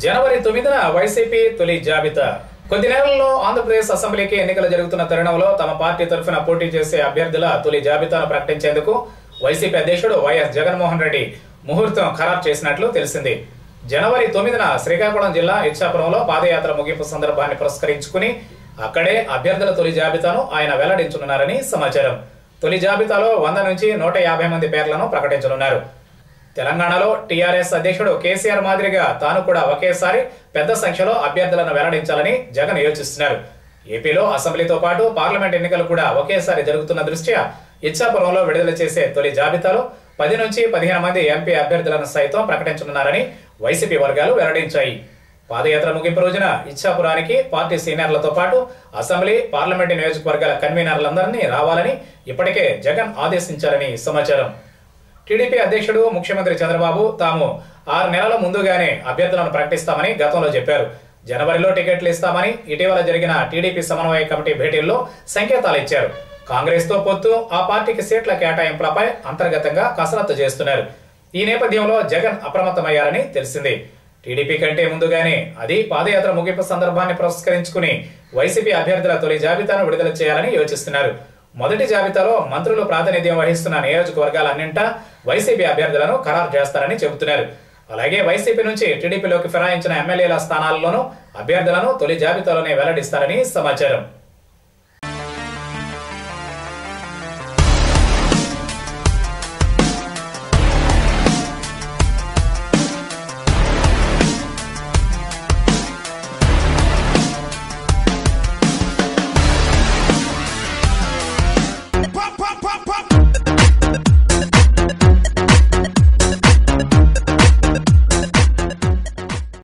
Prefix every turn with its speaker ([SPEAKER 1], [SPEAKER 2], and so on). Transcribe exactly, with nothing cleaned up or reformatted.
[SPEAKER 1] జనవరి తొమ్మిదిన వైసీపీ తొలి జాబితా. కొద్ది నెలల్లో ఆంధ్రప్రదేశ్ అసెంబ్లీకి ఎన్నికలు జరుగుతున్న తరుణంలో తమ పార్టీ తరఫున పోటీ చేసే అభ్యర్థుల తొలి జాబితాను ప్రకటించేందుకు వైసీపీ అధ్యక్షుడు వైఎస్ జగన్మోహన్ రెడ్డి ముహూర్తం ఖరారు చేసినట్లు తెలిసింది. జనవరి తొమ్మిదిన శ్రీకాకుళం జిల్లా ఇచ్చాపురంలో పాదయాత్ర ముగింపు సందర్భాన్ని పురస్కరించుకుని అక్కడే అభ్యర్థుల తొలి జాబితాను ఆయన వెల్లడించనున్నారని సమాచారం. తొలి జాబితాలో వంద నుంచి నూట యాభై మంది పేర్లను ప్రకటించనున్నారు. తెలంగాణలో టీఆర్ఎస్ అధ్యక్షుడు కేసీఆర్ మాదిరిగా తాను కూడా ఒకేసారి పెద్ద సంఖ్యలో అభ్యర్థులను వెల్లడించాలని జగన్ యోచిస్తున్నారు. ఏపీలో అసెంబ్లీతో పాటు పార్లమెంట్ ఎన్నికలు కూడా ఒకేసారి జరుగుతున్న దృష్ట్యా ఇచ్చాపురంలో విడుదల చేసే తొలి జాబితాలో పది నుంచి పదిహేను మంది ఎంపీ అభ్యర్థులను సైతం ప్రకటించనున్నారని వైసీపీ వర్గాలు వెల్లడించాయి. పాదయాత్ర ముగింపు రోజున ఇచ్చాపురానికి పార్టీ సీనియర్లతో పాటు అసెంబ్లీ, పార్లమెంటు నియోజకవర్గాల కన్వీనర్లందరినీ రావాలని ఇప్పటికే జగన్ ఆదేశించారని సమాచారం. టీడీపీ అధ్యక్షుడు ముఖ్యమంత్రి చంద్రబాబు తాము ఆరు నెలల ముందుగానే అభ్యర్థులను ప్రకటిస్తామని గతంలో చెప్పారు. జనవరిలో టికెట్లు ఇస్తామని ఇటీవల జరిగిన టీడీపీ సమన్వయ కమిటీ భేటీల్లో సంకేతాలు ఇచ్చారు. కాంగ్రెస్ తో పొత్తు, ఆ పార్టీకి సీట్ల కేటాయింపులపై అంతర్గతంగా కసరత్తు చేస్తున్నారు. ఈ నేపథ్యంలో జగన్ అప్రమత్తమయ్యారని తెలిసింది. టీడీపీ కంటే ముందుగానే అది పాదయాత్ర ముగింపు సందర్భాన్ని పురస్కరించుకుని వైసీపీ అభ్యర్థుల తొలి జాబితాను విడుదల చేయాలని యోచిస్తున్నారు. మొదటి జాబితాలో మంత్రులు ప్రాతినిధ్యం వహిస్తున్న నియోజకవర్గాలన్నింటా వైసీపీ అభ్యర్థులను ఖరారు చేస్తారని చెబుతున్నారు. అలాగే వైసీపీ నుంచి టీడీపీలోకి ఫిరాయించిన ఎమ్మెల్యేల స్థానాల్లోనూ అభ్యర్థులను తొలి జాబితాలోనే వెల్లడిస్తారని సమాచారం.